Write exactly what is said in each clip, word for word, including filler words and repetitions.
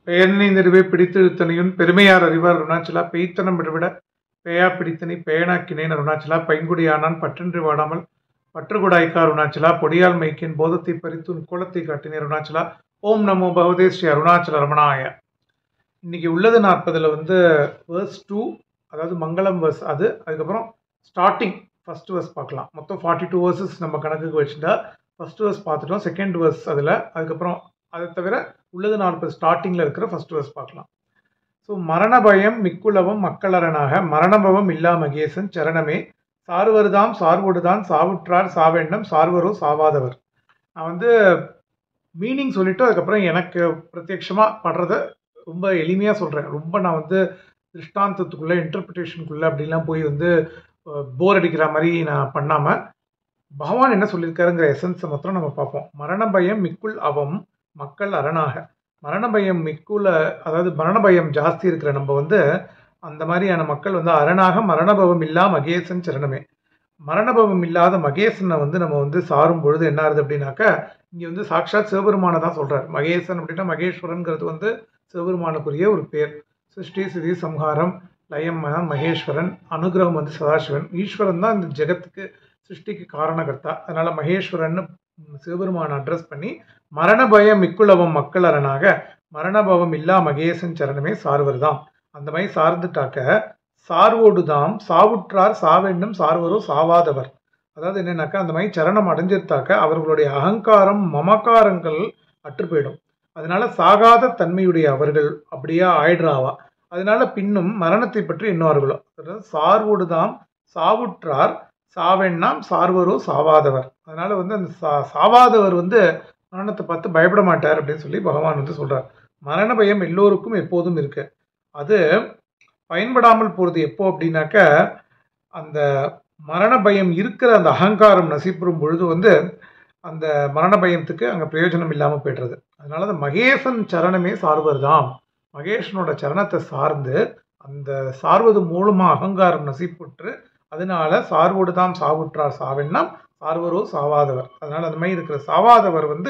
பெயர்னை நெடுவே பிடித்திழுத்தனையும் பெருமையார் அறிவார் அருணாச்சலா பெய்த்தனம் விட பேயா பிடித்தனை பேயனாக்கினேன் அருணாச்சலா பைங்குடியானான் பற்றின்றி வாடாமல் பற்றுகுடாய்க்கா அருணாச்சலா பொடியால் மைக்கின் போதத்தை பறித்து உன் கோலத்தை காட்டினேன் அருணாச்சலா. ஓம் நமோ பகவதே ஸ்ரீ அருணாச்சல ரமணாய. இன்னைக்கு உள்ளது நாற்பதுல வந்து வேர்ஸ் டூ, அதாவது மங்களம் வேர்ஸ் அது. அதுக்கப்புறம் ஸ்டார்டிங் ஃபர்ஸ்ட் வேர்ஸ் பார்க்கலாம். மொத்தம் ஃபார்ட்டி டூ வேர்சஸ் நம்ம கணக்குக்கு வச்சுட்டா ஃபர்ஸ்ட் வேர்ஸ் பார்த்துட்டோம், செகண்ட் வேர்ஸ் அதில். அதுக்கப்புறம் அதை தவிர உள்ளது நாற்பது ஸ்டார்டிங்கில் இருக்கிற ஃபர்ஸ்ட் வேர்ஸ் பார்க்கலாம். ஸோ மரண பயம் மிக்குலவம் மக்களரனாக மரணபவம் இல்லா மகேசன் சரணமே சார்வருதாம் சார்வோடுதான் சாவுற்றார் சாவேண்டம் சார்வரோ சாவாதவர். நான் வந்து மீனிங் சொல்லிட்டு அதுக்கப்புறம் எனக்கு பிரத்யட்சமாக படுறத ரொம்ப எளிமையாக சொல்கிறேன். ரொம்ப நான் வந்து திருஷ்டாந்தத்துக்குள்ளே இன்டர்பிரிட்டேஷனுக்குள்ளே அப்படிலாம் போய் வந்து போர் அடிக்கிற மாதிரி நான் பண்ணாமல் பகவான் என்ன சொல்லியிருக்காருங்கிற எசன்ஸை மாத்திரம் நம்ம பார்ப்போம். மரண பயம் மிக்குள் அவம் மக்கள் அரணாக. மரண பயம் மிக்குல, அதாவது மரண பயம் ஜாஸ்தி இருக்கிற நம்ம வந்து அந்த மாதிரியான மக்கள் வந்து அரணாக மரணபவம் இல்லா மகேசன் சரணமே. மரணபவம் இல்லாத மகேசனை வந்து நம்ம வந்து சாரும் பொழுது என்ன ஆகுது அப்படின்னாக்கா, இங்கே வந்து சாட்சாத் சிவபெருமானை தான் சொல்கிறார். மகேசன் அப்படின்னா மகேஸ்வரன்கிறது வந்து சிவபெருமானுக்குரிய ஒரு பேர். சிருஷ்டி சிதி சம்ஹாரம் லயம் மகேஸ்வரன், அனுகிரகம் வந்து சதாசிவன். ஈஸ்வரன் தான் இந்த ஜெகத்துக்கு சிருஷ்டிக்கு காரணகர்த்தா. அதனால மகேஸ்வரன் சிவபெருமானை அட்ரஸ் பண்ணி மரணபயம் மிக்குலவம் மக்கள் அரணாக மரணபவம் இல்லா மகேசன் சரணமே சார்வர் தான். அந்த மாதிரி சார்ந்துட்டாக்க சார்வோடுதாம் சாவுற்றார் சாவென்னும் சார்வரோ சாவாதவர். அதாவது என்னன்னாக்கா, அந்த மாதிரி சரணம் அடைஞ்சிருத்தாக்க அவர்களுடைய அகங்காரம் மமக்காரங்கள் அற்று போயிடும். அதனால சாகாத தன்மையுடைய அவர்கள் அப்படியே ஆயிடுறாவா. அதனால பின்னும் மரணத்தை பற்றி எண்ணுவார்களோ. அதாவது சார்வோடுதாம் சாவுற்றார் சாவெண்ணாம் சார்வரோ சாவாதவர். அதனால வந்து அந்த சா சாவாதவர் வந்து மரணத்தை பார்த்து பயப்பட மாட்டார் அப்படின்னு சொல்லி பகவான் வந்து சொல்றார். மரண பயம் எல்லோருக்கும் எப்போதும் இருக்கு. அது பயன்படாமல் போறது எப்போ அப்படின்னாக்க, அந்த மரண பயம் இருக்கிற அந்த அகங்காரம் நசிப்புறும் பொழுது வந்து அந்த மரண பயத்துக்கு அங்கே பிரயோஜனம் இல்லாமல் போய்டுறது. அதனால அந்த மகேசன் சரணமே சார்வர் தான். மகேஷனோட சரணத்தை சார்ந்து அந்த சார்வது மூலமாக அகங்காரம் நசிப்புற்று அதனால சார்வோடு தான் சாவுற்றார் சாவெண்ணாம் சார்வரோ சாவாதவர். அதனால அந்த மாதிரி இருக்கிற சாவாதவர் வந்து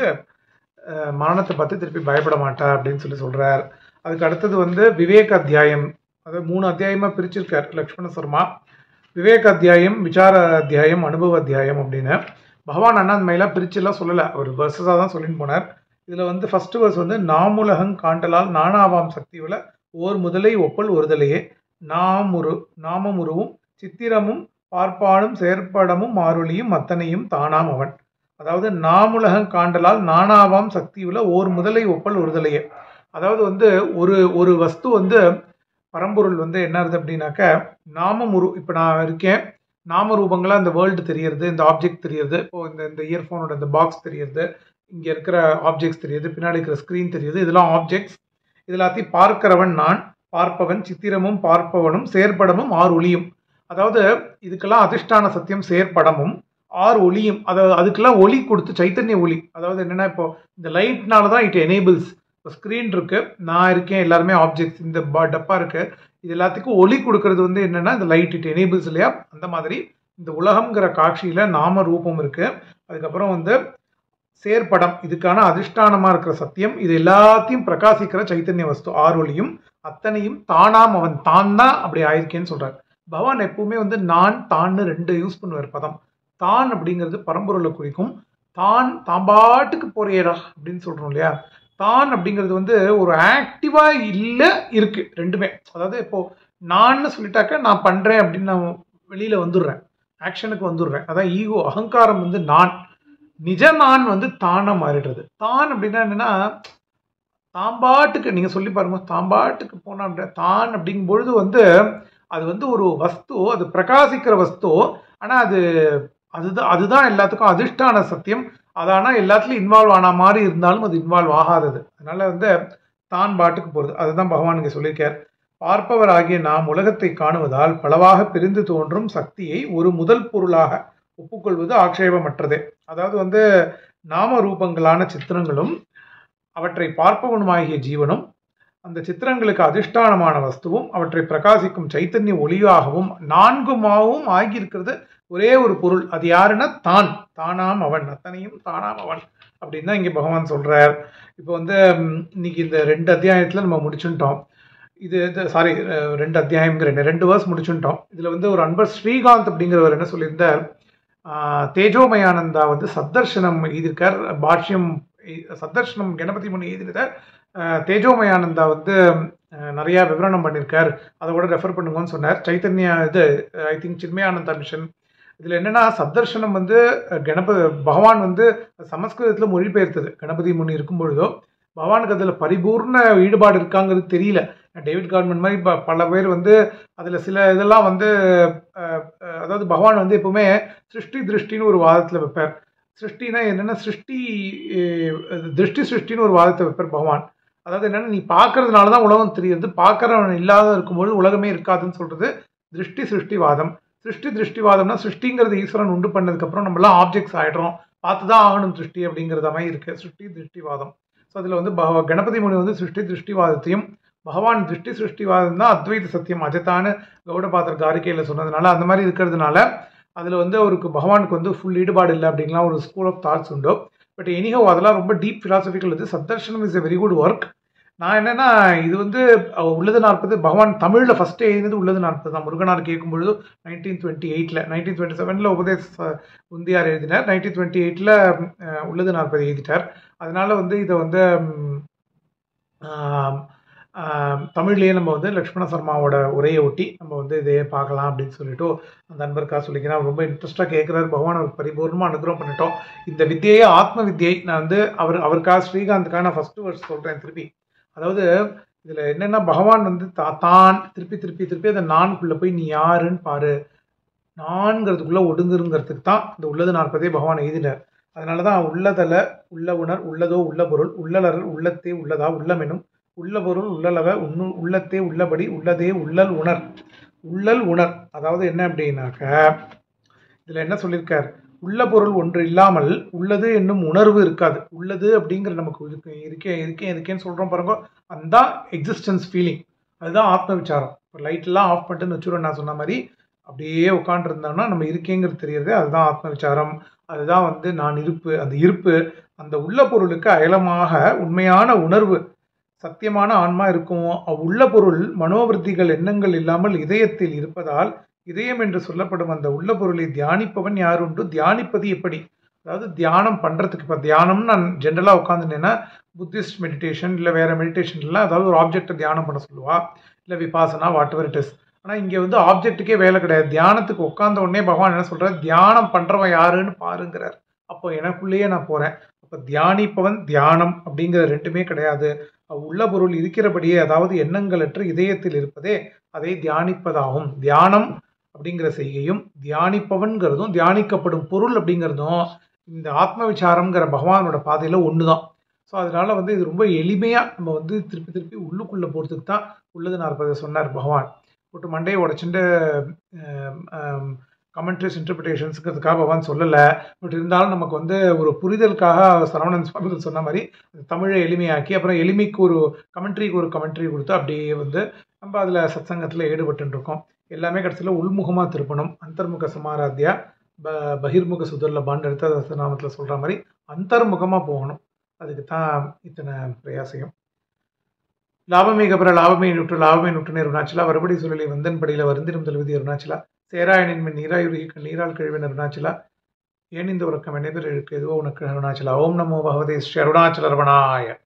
மரணத்தை பார்த்து திருப்பி பயப்பட மாட்டார் அப்படின்னு சொல்லி சொல்றார். அதுக்கு அடுத்தது வந்து விவேக அத்தியாயம், அதாவது மூணு அத்தியாயமா பிரிச்சிருக்கார் லக்ஷ்மண சர்மா. விவேக அத்தியாயம், விசார அத்தியாயம், அனுபவ அத்தியாயம் அப்படின்னு பகவான் அண்ணா அந்த மாதிரிலாம் பிரிச்சுலாம் சொல்லலை, ஒரு வருஷஸாக தான் சொல்லிட்டு போனார். இதில் வந்து ஃபர்ஸ்ட் வருஷம் வந்து நாமுலகங் காண்டலால் நானாவாம் சக்தியுல ஓர் முதலை ஒப்பல் ஒருதலையே நாமுரு நாமமுருவும் சித்திரமும் பார்ப்பாடும் செயற்படமும் மாருளியும் அத்தனையும் தானாம் அவன். அதாவது நாமுலகங் காண்டலால் நானாவாம் சக்தியுல ஓர் முதலை ஒப்பல் ஒருதலையே. அதாவது வந்து ஒரு ஒரு வஸ்து வந்து பரம்பொருள் வந்து என்ன ஆகுது அப்படின்னாக்க, நாமமுரு, இப்போ நான் இருக்கேன், நாம ரூபங்களாக இந்த வேர்ல்டு தெரியறது, இந்த ஆப்ஜெக்ட் தெரியறது, இப்போ இந்த இந்த இயர்ஃபோனோட இந்த பாக்ஸ் தெரியறது, இங்கே இருக்கிற ஆப்ஜெக்ட்ஸ் தெரியுது, பின்னாடி இருக்கிற ஸ்க்ரீன் தெரியுது, இதெல்லாம் ஆப்ஜெக்ட்ஸ். இது எல்லாத்தையும் பார்க்கிறவன் நான், பார்ப்பவன், சித்திரமும் பார்ப்பவனும் செயற்படமும் ஆறு ஒளியும். அதாவது இதுக்கெல்லாம் அதிஷ்டான சத்தியம் செயற்படமும் ஆறு ஒளியும். அதாவது அதுக்கெல்லாம் ஒளி கொடுத்து சைத்தன்ய ஒளி. அதாவது என்னன்னா, இப்போ இந்த லைட்னால தான் இட் எனேபிள்ஸ். இப்போ ஸ்க்ரீன் இருக்கு, நான் இருக்கேன், எல்லாருமே ஆப்ஜெக்ட்ஸ், இந்த டப்பா இருக்கு, இது எல்லாத்துக்கும் ஒளி கொடுக்கறது வந்து என்னன்னா இந்த லைட், இட் எனேபிள்ஸ் இல்லையா. அந்த மாதிரி இந்த உலகம்ங்கிற காட்சியில நாம ரூபம் இருக்கு. அதுக்கப்புறம் வந்து செயற்படம், இதுக்கான அதிஷ்டானமா இருக்கிற சத்தியம், இது எல்லாத்தையும் பிரகாசிக்கிற சைத்தன்ய வஸ்து ஆறு ஒளியும் அத்தனையும் தானாம் அவன். தான் தான் அப்படி ஆயிருக்கேன்னு சொல்றாரு பகவான். எப்பவுமே வந்து நான் தான்னு ரெண்டு யூஸ் பண்ணுவார் பதம். தான் அப்படிங்கிறது பரம்பொருளை குறிக்கும். தான் தாம்பாட்டுக்கு போறியடா அப்படின்னு சொல்றோம் இல்லையா. தான் அப்படிங்கிறது வந்து ஒரு ஆக்டிவா இல்ல இருக்கு ரெண்டுமே. அதாவது இப்போ நான் சொல்லிட்டாக்க நான் பண்றேன் அப்படின்னு நான் வெளியில வந்துடுறேன், ஆக்ஷனுக்கு வந்துடுறேன். அதான் ஈகோ, அகங்காரம் வந்து நான். நிஜ நான் வந்து தானா மாறிடுறது. தான் அப்படின்னா என்னன்னா, தாம்பாட்டுக்கு நீங்க சொல்லி பாருங்க, தாம்பாட்டுக்கு போனா அப்படின்னா தான் அப்படிங்கும் பொழுது வந்து அது வந்து ஒரு வஸ்து, அது பிரகாசிக்கிற வஸ்து. ஆனா அது அதுதான் அதுதான் எல்லாத்துக்கும் அதிஷ்டான சத்தியம். அதானா எல்லாத்துலயும் இன்வால்வ் ஆன மாதிரி இருந்தாலும் அது இன்வால்வ் ஆகாதது. அதனால வந்து தான் பாட்டுக்கு போறது. அதுதான் பகவான் இங்க சொல்லியிருக்கார். பார்ப்பவர் ஆகிய நாம் உலகத்தை காணுவதால் பலவாக பிரிந்து தோன்றும் சக்தியை ஒரு முதல் பொருளாக ஒப்புக்கொள்வது ஆக்ஷேபமற்றதே. அதாவது வந்து நாம ரூபங்களான சித்திரங்களும் அவற்றை பார்ப்பவனுமாகிய ஜீவனும் அந்த சித்திரங்களுக்கு அதிஷ்டானமான வஸ்துவும் அவற்றை பிரகாசிக்கும் சைத்தன்ய ஒளியாகவும் நான்குமாவும் ஆகியிருக்கிறது ஒரே ஒரு பொருள். அது யாருன்னா தான், தானாம் அவன், அத்தனையும் தானாம் அவன் அப்படின்னு தான் இங்கே பகவான் சொல்கிறார். இப்போ வந்து இன்னைக்கு இந்த ரெண்டு அத்தியாயத்தில் நம்ம முடிச்சுட்டோம். இது சாரி ரெண்டு அத்தியாயங்கிற ரெண்டு வேர்ஸ் முடிச்சுட்டோம். இதில் வந்து ஒரு அன்பர் ஸ்ரீகாந்த் அப்படிங்கிறவர் என்ன சொல்லியிருந்தார், தேஜோமயானந்தா வந்து சத்தர்ஷனம் எழுதியிருக்கார். பாஷ்யம் சத்தர்ஷனம் கணபதி முனி எழுதியிருக்கார். தேஜோமயானந்தா வந்து நிறையா விவரணம் பண்ணியிருக்கார், அதை கூட ரெஃபர் பண்ணுங்கன்னு சொன்னார். சைத்தன்யா இது ஐ திங்க் சின்மயானந்தா மிஷன். இதில் என்னென்னா சத்தர்ஷனம் வந்து கணபதி பகவான் வந்து சமஸ்கிருதத்தில் மொழிபெயர்த்தது கணபதி முனி இருக்கும் பொழுதோ பகவானுக்கு அதில் பரிபூர்ண ஈடுபாடு இருக்காங்கிறது தெரியல. டேவிட் கார்ட்மன் மாதிரி ப பல பேர் வந்து அதில் சில இதெல்லாம் வந்து அதாவது பகவான் வந்து எப்பவுமே சிருஷ்டி திருஷ்டின்னு ஒரு வாதத்தில் வைப்பார். சிருஷ்டினா என்னென்னா சிருஷ்டி திருஷ்டி சிருஷ்டின்னு ஒரு வாதத்தை வைப்பார் பகவான். அதாவது என்னென்னா நீ பார்க்கறதுனால தான் உலகம் தெரியுது, பார்க்கறவன் இல்லாத இருக்கும்போது உலகமே இருக்காதுன்னு சொல்கிறது திருஷ்டி சிருஷ்டிவாதம். சிருஷ்டி திருஷ்டிவாதம்னா சிருஷ்டிங்கிறது ஈஸ்வரன் உண்டு பண்ணதுக்கப்புறம் நம்மளாம் ஆப்ஜெக்ட்ஸ் ஆகிடுறோம், பார்த்து தான் ஆகணும் திருஷ்டி அப்படிங்கிறத மாதிரி இருக்குது சிருஷ்டி திருஷ்டிவாதம். ஸோ அதில் வந்து பக கணபதி முனி வந்து சிருஷ்டி திருஷ்டிவாதத்தையும், பகவான் திருஷ்டி சிருஷ்டிவாதம் தான் அத்வைத சத்தியம் அஜத்தான்னு கௌடபாதர் காரிக்கையில் சொன்னதுனால அந்த மாதிரி இருக்கிறதுனால அதில் வந்து அவருக்கு பகவானுக்கு வந்து ஃபுல் ஈடுபாடு இல்லை அப்படிங்கலாம் ஒரு ஸ்கூல் ஆஃப் தாட்ஸ் உண்டோ. பட் எனிஹோ அதெல்லாம் ரொம்ப டீப் ஃபிலாசபிக்கல். இது Saddarshanam is a very good work. நான் என்னென்னா இது வந்து உள்ளது நாற்பது பகவான் தமிழில் ஃபஸ்ட்டு எழுந்தது உள்ளது நாற்பது தான். முருகனார் கேட்கும்பொழுது நைன்டீன் டுவெண்ட்டி எயிட்டில் நைன்டீன் டுவெண்ட்டி செவனில் உபதேச உந்தியார் எழுதினார். நைன்டீன் டுவெண்ட்டி எயிட்டில் உள்ளது நாற்பது எழுதிட்டார். அதனால வந்து இதை வந்து தமிழ்லேயே நம்ம வந்து லக்ஷ்மண சர்மாவோட உரையை ஒட்டி நம்ம வந்து இதையே பார்க்கலாம் அப்படின்னு சொல்லிட்டு அந்த நண்பருக்காக சொல்லிக்கிறேன். ரொம்ப இன்ட்ரெஸ்ட்டாக கேட்குறாரு. பகவான் அவருக்கு பரிபூர்ணமாக அனுகிரகம் பண்ணிட்டோம். இந்த வித்தியை ஆத்ம வித்தியை நான் வந்து அவர் அவருக்காக ஸ்ரீகாந்துக்காக நான் ஃபஸ்ட்டு வருஷம் சொல்கிறேன் திருப்பி. அதாவது இதில் என்னென்னா பகவான் வந்து தா தான் திருப்பி திருப்பி திருப்பி அந்த நான்குள்ளே போய் நீ யாருன்னு பாரு, நான்கிறதுக்குள்ளே ஒடுங்குங்கிறதுக்கு தான் இந்த உள்ளது நாற்பதே பகவான் எழுதினார். அதனால தான் உள்ளதல உள்ள உணர் உள்ளதோ உள்ள பொருள் உள்ளலர் உள்ளத்தே உள்ளதா உள்ளமெனும் உள்ள பொருள் உள்ளளவ உன்னு உள்ளத்தே உள்ளபடி உள்ளதே உள்ளல் உணர் உள்ளல் உணர். அதாவது என்ன அப்படின்னாக்க இதில் என்ன சொல்லியிருக்கார், உள்ள பொருள் ஒன்று இல்லாமல் உள்ளது என்னும் உணர்வு இருக்காது. உள்ளது அப்படிங்கிற நமக்கு இருக்கேன் இருக்கேன் இருக்கேன்னு சொல்கிறோம் பாருங்க, அதுதான் எக்ஸிஸ்டன்ஸ் ஃபீலிங், அதுதான் ஆத்ம விசாரம். இப்போ லைட்லாம் ஆஃப் பண்ணிட்டுன்னு வச்சுருவோம் நான் சொன்ன மாதிரி அப்படியே உட்காண்டிருந்தோம்னா நம்ம இருக்கேங்கிறது தெரியறது, அதுதான் ஆத்ம விசாரம். அதுதான் வந்து நான் இருப்பு. அந்த இருப்பு அந்த உள்ள பொருளுக்கு அயலமாக உண்மையான உணர்வு சத்தியமான ஆன்மா இருக்கும். அவ்வுள்ள பொருள் மனோவிருத்திகள் எண்ணங்கள் இல்லாமல் இதயத்தில் இருப்பதால் இதயம் என்று சொல்லப்படும் அந்த உள்ள பொருளை தியானிப்பவன் யார் உண்டு, தியானிப்பது எப்படி. அதாவது தியானம் பண்ணுறதுக்கு இப்போ தியானம்னு நான் ஜென்ரலாக உட்காந்துட்டேன்னா புத்திஸ்ட் மெடிடேஷன் இல்லை வேறு மெடிடேஷன்லாம் அதாவது ஒரு ஆப்ஜெக்டை தியானம் பண்ண சொல்லுவா, இல்லை vipassana whatever it is. ஆனால் இங்கே வந்து ஆப்ஜெக்ட்டுக்கே வேலை கிடையாது. தியானத்துக்கு உட்காந்த உடனே பகவான் என்ன சொல்கிறார், தியானம் பண்ணுறவன் யாருன்னு பாருங்கிறார். அப்போ எனக்குள்ளேயே நான் போகிறேன். அப்போ தியானிப்பவன் தியானம் அப்படிங்கிற ரெண்டுமே கிடையாது. உள்ள பொருள் இருக்கிறபடியே அதாவது எண்ணங்களற்று இதயத்தில் இருப்பதே அதை தியானிப்பதாகும். தியானம் அப்படிங்கிற செய்கையும் தியானிப்பவன்கிறதும் தியானிக்கப்படும் பொருள் அப்படிங்கிறதும் இந்த ஆத்ம விசாரம்ங்கிற பகவானோட பாதையில் ஒன்று தான். ஸோ அதனால வந்து இது ரொம்ப எளிமையாக நம்ம வந்து திருப்பி திருப்பி உள்ளுக்குள்ளே போகிறதுக்கு தான் உள்ளது நாற்பது சொன்னார் பகவான். போட்டு மண்டையை உடச்சுட்டு கமெண்ட்ரிஸ் இன்டர்பிரிட்டேஷன்ஸுங்கிறதுக்காக பகவான் சொல்லலை. பட் இருந்தாலும் நமக்கு வந்து ஒரு புரிதலுக்காக சரவணன் சுவாமிகள் சொன்ன மாதிரி தமிழை எளிமையாக்கி அப்புறம் எளிமைக்கு ஒரு கமெண்ட்ரிக்கு ஒரு கமெண்ட்ரி கொடுத்து அப்படியே வந்து நம்ம அதில் சத்சங்கத்தில் ஈடுபட்டுருக்கோம். எல்லாமே கடைசியில் உள்முகமாக திருப்பணும். அந்தர்முக சமாராத்தியா ப பகிர்முக சுதர்லபான்னு எடுத்த நாமத்தில் சொல்கிற மாதிரி அந்தர்முகமாக போகணும். அதுக்கு தான் இத்தனை பிரயாசையும். லாபமே கபர லாபமே நுற்று லாபமே நுற்றுனே அருணாச்சலா வருபடி சொல்லி வந்தன்படியில் வருந்திடும் தழுவிதி அருணாச்சலா சேராயனின் மின் நீராயுருகி நீரால் கழிவின் அருணாச்சலா ஏன் இந்த உறக்கம் என்னை பேர் இருக்கு எதுவோ உனக்கு அருணாச்சலா. ஓம் நமோ பகவதே ஸ்ரீ அருணாச்சல ரமணாய.